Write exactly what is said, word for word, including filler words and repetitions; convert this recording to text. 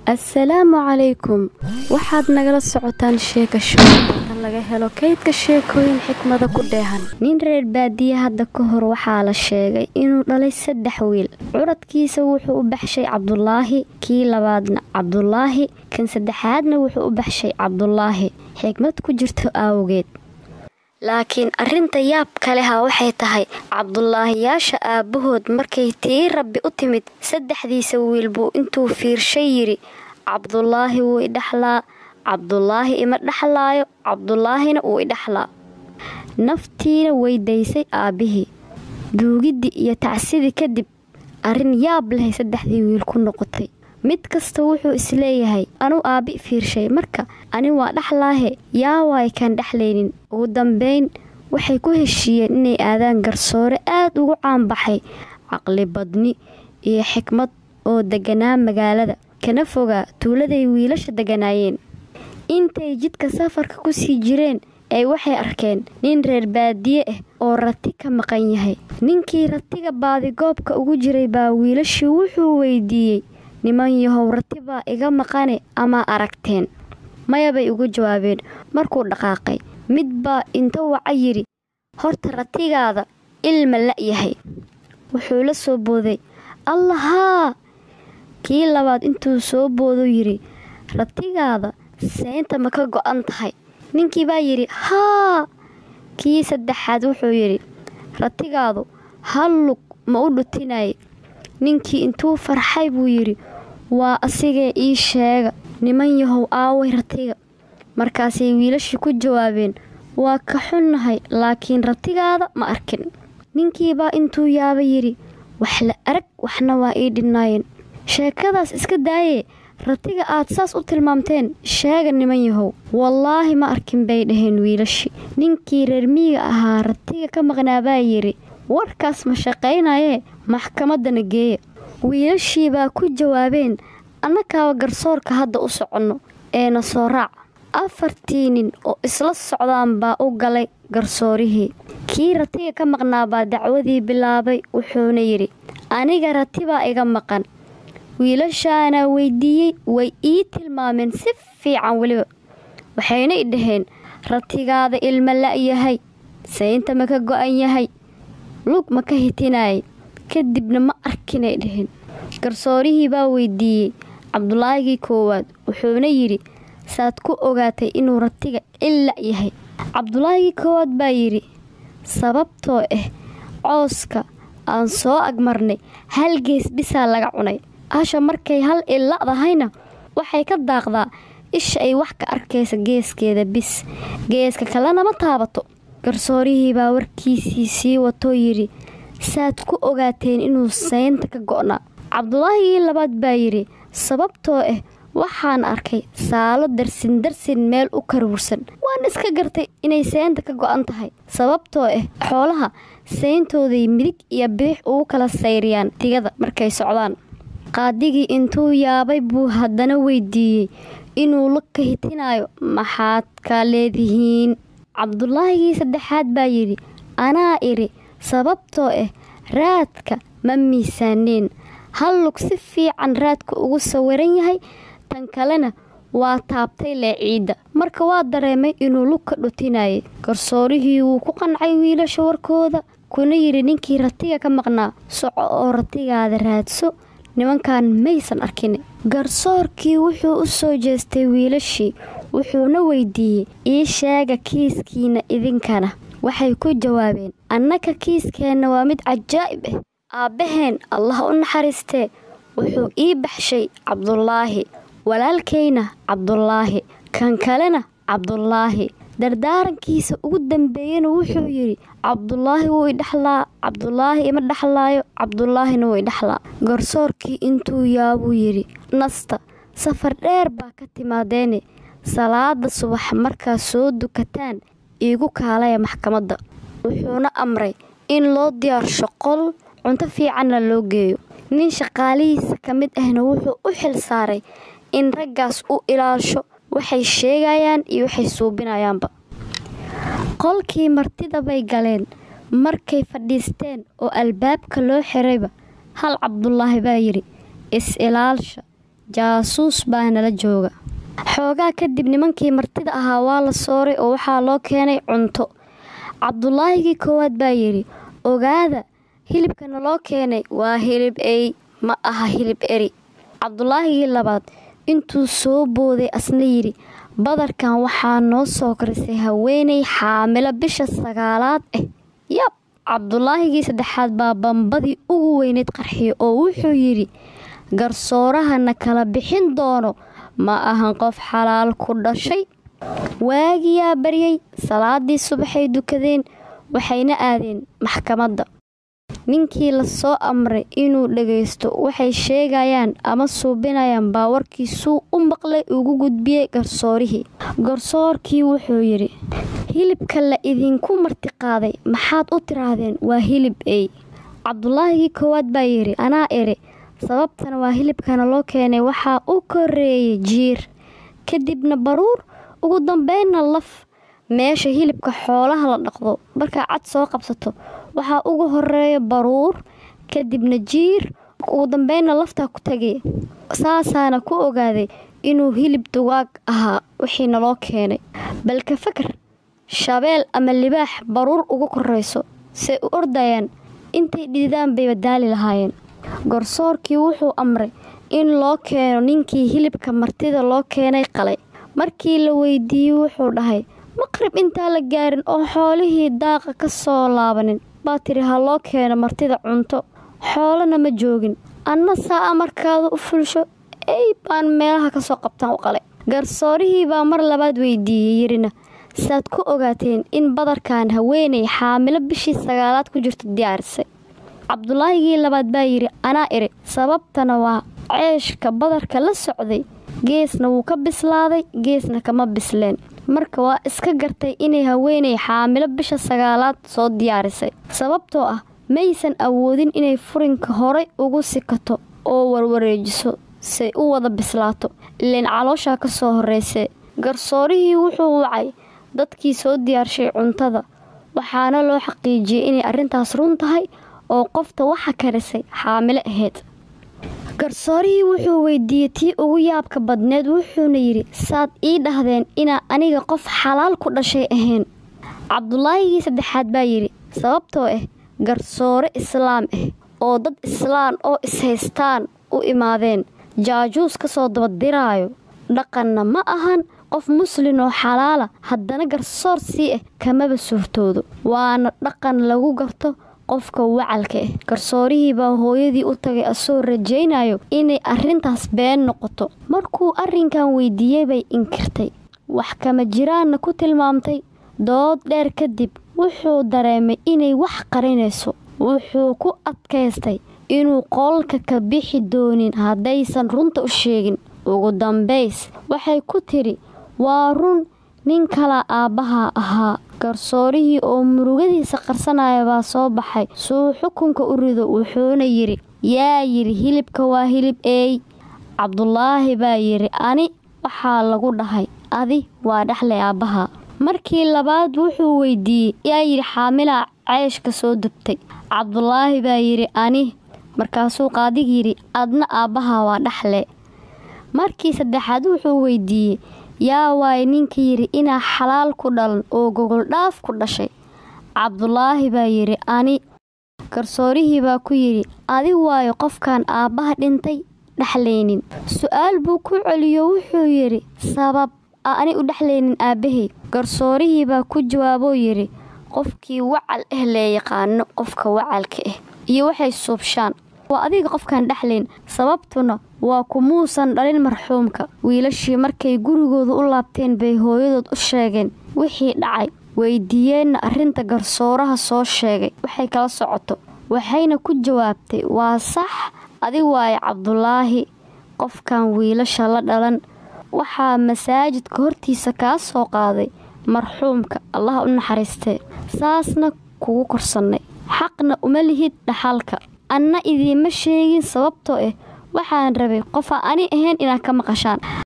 السلام عليكم waxaad nagala socotaan sheekashooyin laga helo kaydka sheekooyin xikmada ku dheehan nin reer baadiye hadda ka hor waxaa la sheegay inuu dhalay saddex wiil curadkiisa wuxuu u baxshay Cabdullaahi kii labaadna Cabdullaahi kan saddexaadna wuxuu u baxshay Cabdullaahi xikmad ku jirto awgeed laakiin arinta yaab kale ha waxay tahay Cabdullaahi yaasha aabahood markay tii Rabbi u timid saddexdiisa wiil buu intuu fiirshay yiri Cabdullaahi wuu idhaxlaa Cabdullaahi ima dhaxlaayo Cabdullaahina wuu idhaxlaa naftiina weydaysay aabihii duugidi iyo tacsidi kadib arin yaab leh saddexdii wiil ku noqotay mid kasta wuxuu isleeyahay anu aabi fiirshay marka ani waa dhaxlaahe yaa way kan dhaxlaynin ugu dambeyn waxay ku heshiiyeen inay aadaan garsoore aad ugu caan baxay aqli badni iyo xikmad oo deganaa magaalada kana fogaa tuuladay wiilasha deganaayeen intay jidka safarka ku sii jireen ay waxay arkeen nin reer baadiye ah oo rati ka maqan yahay ninkii ratiga baadi goobka ugu jiray baa wiilashii wuxuu weydiiyey niman yahow ratiba iga maqane ama aragteen maya bay ugu jawaabeen markuu dhaqaaqay mid baa inta waca yiri horta ratigaada ilma la yahay wuxuu la soo booday allaha kii labaad intuu soo boodo yiri ratigaada seenta ma ka go'an tahay ninkii baa yiri haa kii saddexaad wuxuu yiri ratigaadu hal lug ma u dhutinay ninkii intuu farxay buu yiri waa asigee ii sheega niman yahow aaway ratiga markaasay wiilashii ku jawaabeen waa ka xunnahay laakiin ratigaada ma arkin ninkii baa intuu yaaba yiri wax la arag waxna waa ii dhinaayeen sheekadaas iska daaye ratiga aad saas u tilmaamteen sheega niman yahow wallaahi ma arkin bay dhaheen wiilashii ninkii reer miyiga ahaa ratiga ka maqnaa baa yiri warkaas ma shaqaynayee maxkamadana geeya wiilashii baa ku jawaabeen annakaaba garsoorka hadda u soconno eena soo raac afartii nin oo isla socdaan baa u galay garsoorihii kii ratiga ka maqnaa baa dacwadii bilaabay wuxuuna yidhi aniga ratibaa iga maqan wiilashaana weydiiyey way ii tilmaameen si fiican weliba waxayna i dhaheen ratigaada ilma la-yahay seynta ma ka go'an yahay lug ma ka hitinayay kadibna ma arkinay dhaheen garsoorihii baa weydiiyey Cabdullaahigii koowaad wuxuuna yidhi saad ku ogaatay inuu ratiga illa yahay Cabdullaahigii koowaad baa yidhi sababtoo ah cooska aan soo agmarnay hal gees bisaa laga cunay asha markay hal illa dahayna waxay ka daaqdaa isha ay wax ka arkaysa geeskeeda bis geeska kalena ma taabato garsoorihii baa warkiisii sii wato yidhi saad ku ogaateen inuu seynta ka go'naa Cabdullaahigii labaad baa yidhi sababtoo ah waxaan arkay saalo darsin darsin meel u karuursan waan iska gartay inay seynta ka go'an tahay sababtoo ah xoolaha seyntooday midig iyo bidix ugu kala sayriyaan tigada markay socdaan qaadigii intuu yaabay buu haddana weydiiyey inuu lug ka hitinayo maxaad ka leedihiin Cabdullaahigii saddexaad baa yidhi anaa iri sababtoo ah raadka ma miisaaneen hal lug si fiican raadka ugu sawiran yahay tan kalena waa taabtay leeciida marka waa dareemay inuu lug ka dhutinayay garsoorihii wuu ku qancay wiilasha warkooda kuna yidhi ninkii ratiga ka maqnaa soco oo ratigaada raadso nimankan maysan arkin garsoorkii wuxuu u soo jeestay wiilashii wuxuuna weydiiyey ii sheega kiiskiina idinkana waxay ku jawaabeen annaka kiiskeenna waa mid cajaa'ib ah aabbaheen allah u naxariistee wuxuu ii baxshay Cabdullaahi walaalkayna Cabdullaahi kan kalena Cabdullaahi dardaarankiisa ugu dambeeyana wuxuu yiri Cabdullaahi wuu idhaxlaa Cabdullaahi ima dhaxlaayo Cabdullaahina wuu idhaxlaa garsoorkii intuu yaabuu yiri nasta safar dheer baa ka timaadeene salaada subax markaa soo dukataan iigu kaalaya maxkamadda wuxuuna amray in loo diyaarsho qol cunto fiicanna loo geeyo nin shaqaalihiisa ka mid ahna wuxuu u xil saaray in raggaas u ilaasho waxay sheegayaan iyo waxay suubinayaanba qolkii martida bay galeen markay fadhiisteen oo albaabka loo xirayba hal Cabdullaahi baa yidhi is ilaalsha jaasuus baa nala jooga. Xoogaa kadib nimankii martida ahaa waa la sooray oo waxaa loo keenay cunto. Cabdullaahigii koowaad baa yidhi, ogaada hilibkana loo keenay waa hilib ey, ma aha hilib eri. Cabdullaahigii labaad intuu soo booday asna yidhi, badarkan waxaa noo soo karisay haweeney xaamilo bisha sagaalaad ah. Yab. Cabdullaahigii saddexaad baa bambadii ugu weyneyd qarxiyay oo wuxuu yidhi, garsoorahana kala bixin doono ma ahan qof xalaal ku dhashay. Waagiyaa baryay, salaadii subaxay dukadeen, waxayna aadeen maxkamadda. Ninkii la soo amray inuu dhageysto waxay sheegayaan ama suubinayaan baa warkiisuu u maqlay ugu gudbiyey garsoorihii. Garsoorkii wuxuu yidhi, hilibka la idinku martiqaaday maxaad u tiraahdeen waa hilib ey. Cabdullaahigii koowaad baa yidhi, anaa ere, sababtana waa hilibkana loo keenay waxaa u koreeyay jiir, kadibna baruur, ugu dambeynna laf. Meesha hilibka xoolaha la dhaqdo markaa cad soo qabsato waxaa ugu horeeya baruur, kadibna jiir, ugu dambeynna laftaa ku tagay. Saasaana ku ogaaday inuu hilib dugaag ahaa wixii naloo keenay. Balka fakar, shabeel ama libaax baruur ugu koreyso say u ordayaan intay dhididaan bay badaali lahaayeen. Garsoorkii wuxuu amray in loo keeno ninkii hilibka martida loo keenay qalay. Markii la weydiiyey wuxuu dhahay, maqrib intaa la gaarin oo xoolihii daaqa ka soo laabanin baa tiri ha loo keeno martida cunto, xoolana ma joogin. Anna saa amarkaada u fulsho, ey baan meelaha ka soo qabtaan u qalay. Garsoorihii baa mar labaad weydiiyey yirina, saad ku ogaateen in badarkan haweeney xaamilo bishii sagaalaad ku jirto diyaarisay. Cabdullaahigii labaad baa yidhi, anaa iri, sababtana waa ceeshka badarka la socday, geesna wuu ka bislaaday, geesna kama bisleen. Marka waa iska gartay inay haweeney xaamilo bisha sagaalaad soo diyaarisay, sababtoo ah maysan awoodin inay furinka horay ugu sikato oo warwareejiso say u wada bislaato, ileen calooshaa ka soo horeysay. Garsoorihii wuxuu wacay dadkii soo diyaarshay cuntada, waxaana loo xaqiijiyey inay arrintaas run tahay oo qofta waxa karisay xaamilo ahayd. Garsoorihii wuxuu weydiiyey tii ugu yaabka badneed wuxuuna yidhi, saad ii dhahdeen inaa aniga qof xalaal ku dhashay ahayn. Cabdullaahigii saddexaad baa yidhi, sababtoo ah garsoore islaam ah oo dad islaan oo ishaystaan u imaadeen, jaajuus ka soo dabadiraayo, dhaqanna ma ahan qof muslin oo xalaala haddana garsoor sii ah kamaba suurtoodo, waana dhaqan lagu garto qofka wacalka ah. Garsoorihii baa hooyadii u tagay asoo rajaynayo inay arrintaas been noqoto. Markuu arrinkan weydiiyey bay inkirtay, wax kama jiraanna ku tilmaamtay. Dood dheer kadib wuxuu dareemay inay wax qarinayso. Wuxuu ku adkaystay inuu qolka ka bixi doonin haddaysan runta u sheegin. Ugu dambays waxay ku tiri, waa run, nin kala aabbaha ahaa. Garsoorihii oo murugadiisa qarsanaya baa soo baxay suu xukunka u rido, wuxuuna yidhi, yaa yidhi hilibka waa hilib ey. Cabdullaahi baa yidhi, ani waxaa lagu dhahay adi waa dhaxlay aabbaha. Markii labaad wuxuu weydiiyey, yaa yidhi xaamilaa ceeshka soo dubtay. Cabdullaahi baa yidhi, ani. Markaasuu qaadig yidhi, adna aabbaha waa dhaxle. Markii saddexaad wuxuu weydiiyey, yaa waay ninka yidhi inaa xalaal ku dhalan oo gogol dhaaf ku dhashay. Cabdullaahi baa yidhi, ani. Garsoorihii baa ku yidhi, adi waayo qofkan aabbaha dhintay dhaxlaynin. Su'aal buu ku celiyo wuxuu yidhi, sabab ani u dhaxlaynin aabbahay. Garsoorihii baa ku jawaaboo yidhi, qofkii wacal ah lee yaqaano qofka wacalka ah iyo waxay suubshaan, waa adiga qofkan dhaxlayn, sababtuna waa kumuusan dhalin marxuumka. Wiilashii markay gurigooda u laabteen bay hooyadood u sheegeen wixii dhacay, weydiiyeenna arrinta garsooraha soo sheegay waxay kala socoto. Waxayna ku jawaabtay, waa sax, adi waaye Cabdullaahi qofkan wiilasha la dhalan. Waxaa masaajidka hortiisa kaa soo qaaday marxuumka, Allah u naxariistee, saasna kugu korsannay, xaqna uma lihid dhaxalka. Anna idiima sheegin sababtoo ah waxaan rabay qofa ani ahayn inaad ka maqashaan.